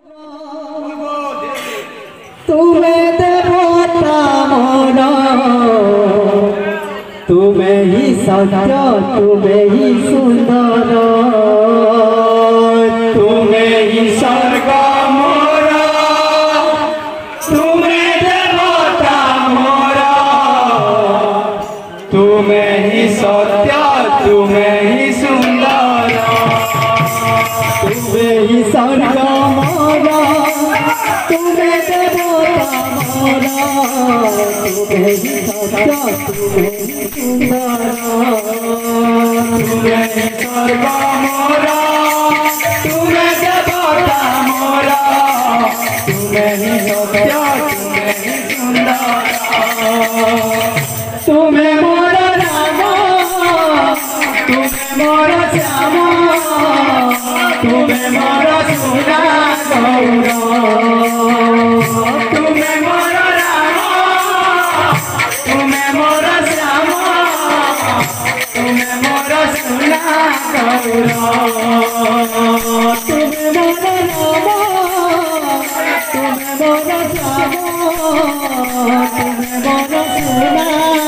तुम्हें देवता मोरा, तुम्हें ही सत्य, तुम्हें ही सुंदर, तुम्हें ही स्वर्ग मोरा, तुम्हें देवता मोरा, तुम्हें ही सत्य, तुम्हें ही सुंदर, तुम्हें ही स्वर्ग मोरा, तुम्हें देवता मोरा, तुम्हें ही सत्य, तुम्हें ही सुंदर, तुम्हें ही स्वर्ग मोरा, तुम्हें देवता मोरा, तुम्हें ही सत्य, तुम्हें ही सुंदर, तुम्हें मोरा रामा, तुम्हें मोरा श्यामा, तुम्हें मोरा सुना गौरा, तुम्हें मोरा रामा, तुम्हें मोरा श्यामा, तुम्हें मोरा सुना गौरा, तुम्हें मोरा रामा, तुम्हें मोरा श्यामा, तुम्हें मोरा सुना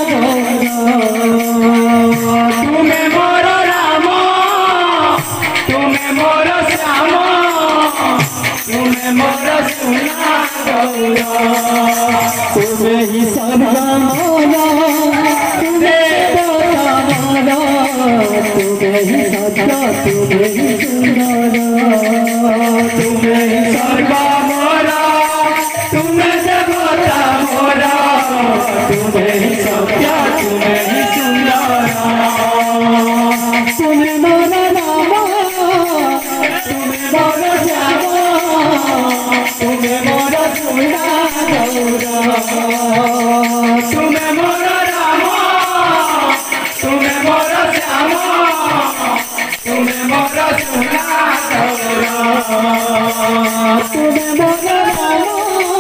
गौरा, तुम्हें मोरा रामा, तुम्हें मोरा श्यामा, तुम्हें मोरा सुना गौरा, तुम्हें ही सर्व मोरा, तुम्हें देवता मोरा, तुम्हें ही सत्य, तुम्हें ही सुंदर, तुम्हें ही सर्व मोरा, तुम्हें देवता मोरा, तुम्हें ही सत्य, तुम्हें ही सुंदर, तुम्हें मोरा रामा, तुम्हें मोरा श्यामा, तुम्हें मोरा सुना गौरा, तुम्हें मोरा रामा, तुम्हें मोरा श्यामा, तुम्हें मोरा सुना गौरा, तुम्हें मोरा रामा,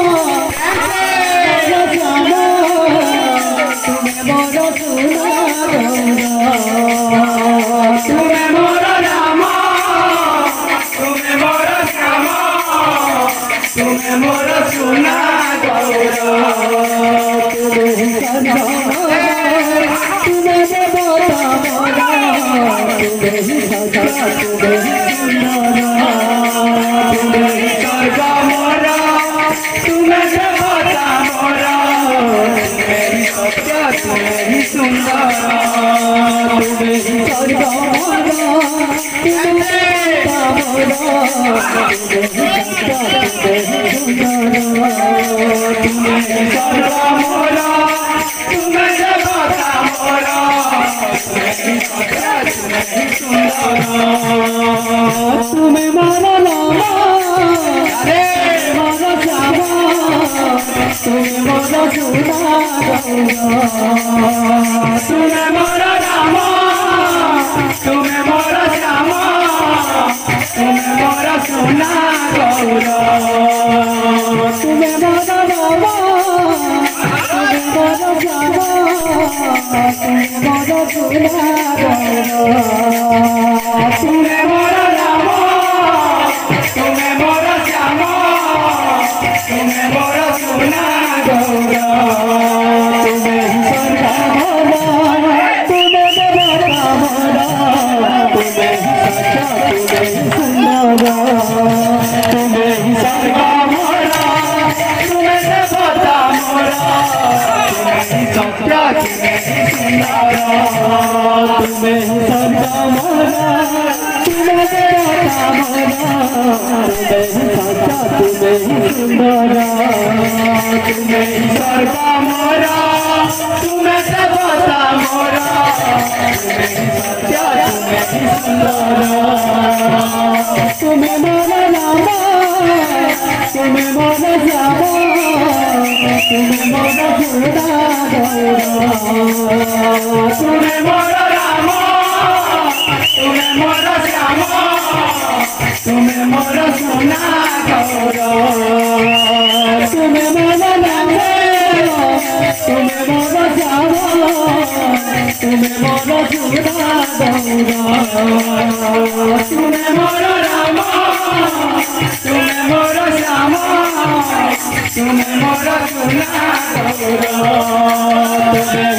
मोरा श्यामा, तुम्हें मोरा सुना गौरा, तुम्हें मोरा रामा, तुम्हें मोरा श्यामा, तुम्हें मोरा सुना गौरा, तुम्हें ही सर्व मोरा, तुम्हें देवता मोरा, तुम्हें ही सत्य, तुम्हें ही सुंदर, तुम्हें ही स्वर्ग मोरा, तुम्हें देवता मोरा, तुम्हें ही सत्य, तुम्हें ही सुंदर, तुम्हें ही स्वर्ग मोरा, तुम्हें देवता मोरा, तुम्हें ही सत्य, तुम्हें ही सुंदर, तुम्हें ही स्वर्ग मोरा, तुम्हें देवता मोरा, तुम्हें ही सत्य, तुम्हें ही सुंदर, तुम्हें मोरा रामा, मोरा श्यामा, तुम्हें मोरा सुना गौरा, तुम्हें मोरा रामा, तुम्हें मोरा श्यामा, तुम्हें मोरा सुना गौरा, तुम्हें मोरा रामा, तुम्हें मोरा श्यामा, तुम्हें मोरा सुना गौरा, तुम्हें मोरा रामा, तुम्हें मोरा श्यामा, तुम्हें मोरा सुना गौरा, तुम्हें ही स्वर्ग मोरा, तुम्हें देवता मोरा, तुम्हें ही सत्य, तुम्हें ही सुंदर, तुम्हें ही स्वर्ग मोरा, तुम्हें देवता मोरा, तुम्हें ही सत्य, तुम्हें ही सुंदर, तुम्हें ही स्वर्ग मोरा, तुम्हें देवता मोरा, तुम्हें ही सत्य, तुम्हें ही सुंदर, तुम्हें ही स्वर्ग मोरा, तुम्हें देवता मोरा, तुम्हें ही सत्य, तुम्हें ही सुंदर, तुम्हें मोरा रामा, तुम्हें मोरा श्यामा, तुम्हें मोरा सुना गौरा, तुम्हें मोरा रामा, तुम्हें मोरा श्यामा, तुम्हें मोरा सुना गौरा, तुम्हें मोरा रामा, तुम्हें मोरा श्यामा, तुम्हें मोरा सुना गौरा, तुम्हें मोरा रामा, तुम्हें मोरा तुम्हें मोरा सुना तुम्हें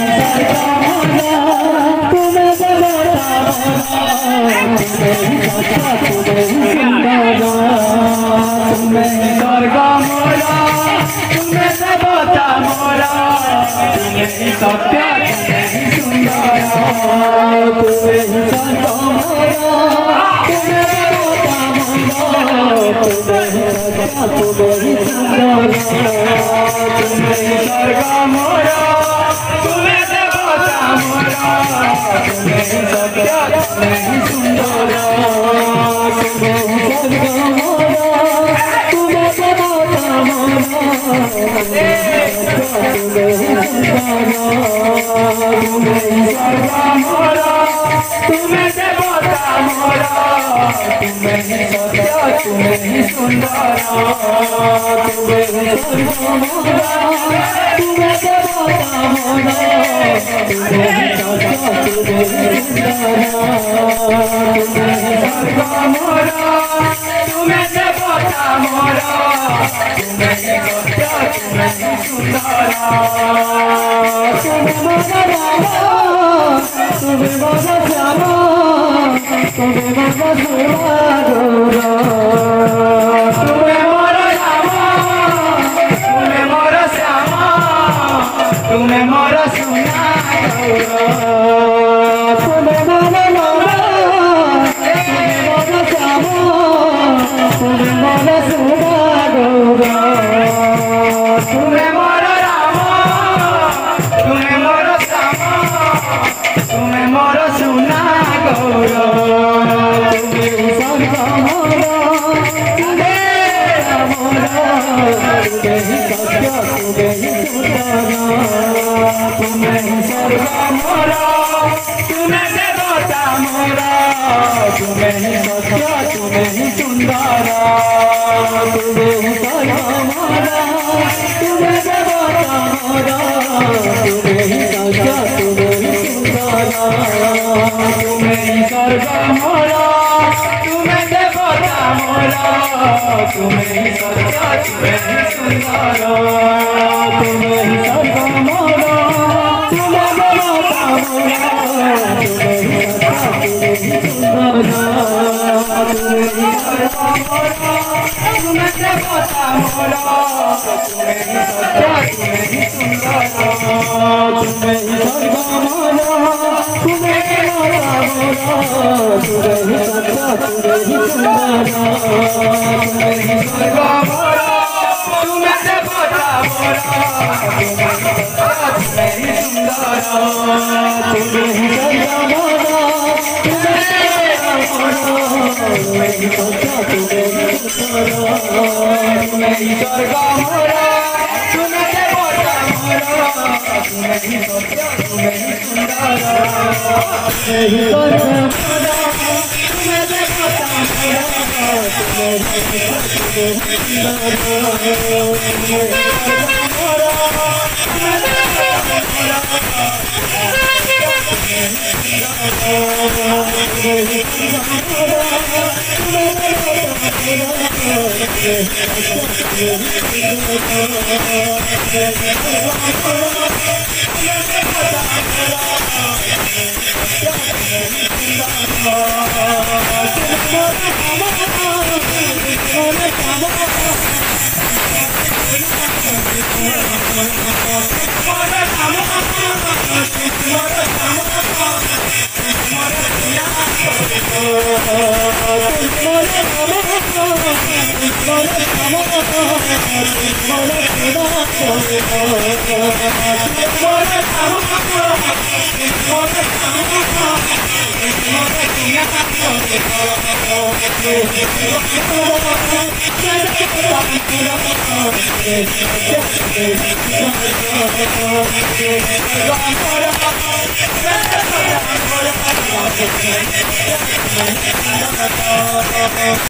स्वर्गा मोरा तुम्हें देवता मोरा तुम्हें सत्य तुम्हें सुंदर तुम्हें स्वर्गा मोरा तुम्हें देवता मोरा तुम्हें स्वर्गा मोरा तुम्हें देवता मोरा तुम्हें सत्य तुम्हें सुंदर तुम्हें स्वर्गा मोरा तुम्हें देवता मोरा तुम्हें स्वर्गा मोरा तुम्हें देवता मोरा तुम्हें सत्य तुम्हें सुंदर तुम्हें स्वर्गा मोरा तुम्हें देवता मोरा तुम्हें सत्य तुम्हें सुंदर तुम्हें स्वर्गा मोरा तुम्हें देवता मोरा तुम्हें सत्य तुम्हें सुंदर तुम्हें मोरा तुम्हें मोरा श्यामा तुम्हें मोरा सुरा तुम्हें मोरा श्यामा तुम्हें मोरा श्यामा तुम्हें मोरा सुना तुम्हें मोरा मोरा तुम्हें मोरा श्यामा तुम्हें मोरा सुना तुम्हें मोरा रामा तुम्हें मोरा श्यामा तुम्हें मोरा सुना गौरा तुम्हें स्वर्गा मोरा तुम्हें मोरा तुम्हें सत्य तुम्हें सुंदर तुम्हें स्वर्गा मोरा तुम्हें देवता मोरा तुम्हें सत्य तुम्हें सुंदर तुम्हें स्वर्गा मोरा तुम्हें देवता मोरा तुम्हें सत्य तुम्हें सुंदर तुम्हें स्वर्गा मोरा तुम्हें देवता मोरा तुम्हें सत्य तुम्हें सुंदर तुम्हें स्वर्गा मोरा तुम्हें देवता मोरा तुम्हें सत्य तुम्हें सुंदर तुम्हें स्वर्गा मोरा तुम्हें देवता मोरा तुम्हें सत्य तुम्हें सुंदर तुम्हें स्वर्गा मोरा तुम्हें देवता मोरा तुम्हें सत्य तुम्हें सुंदर तुम्हें स्वर्गा मोरा तुम्हें देवता मोरा तुम्हें सत्य तुम्हें सुंदर तुम्हें स्वर्गा मोरा तुम्हें देवता मोरा तुम्हें सत्य तुम्हें सुंदर तुम्हें स्वर्गा मोरा तुम्हें देवता मोरा तुम्हें सत्य तुम्हें सुंदर तुम्हें स्वर्गा मोरा तुम्हें देवता मोरा तुम्हें सत्य तुम्हें सुंदर तुम्हें स्वर्गा मोरा तुम्हें देवता मोरा